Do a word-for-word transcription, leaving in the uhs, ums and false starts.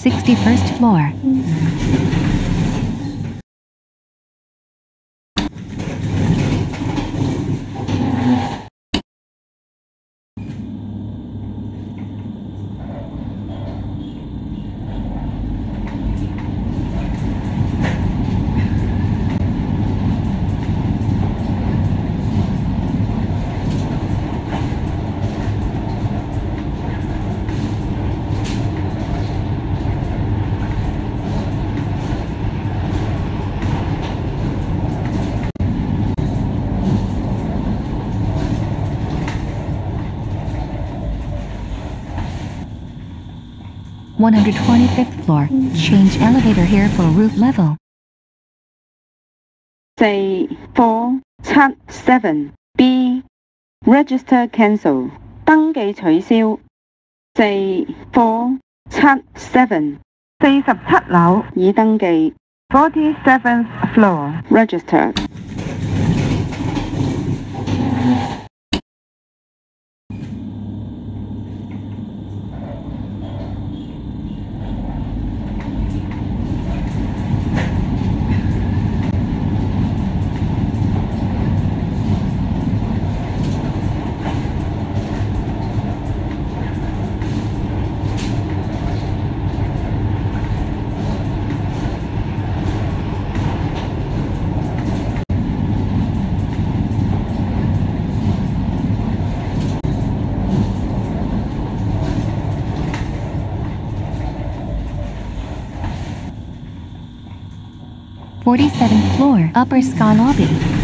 sixty-first floor. one hundred twenty-fifth floor. Change elevator here for roof level. 四 four 七 seven B Register cancel 登記取消。四 four 七 seven 四十七樓已登記。forty-seventh floor registered。 forty-seventh floor, upper sky lobby.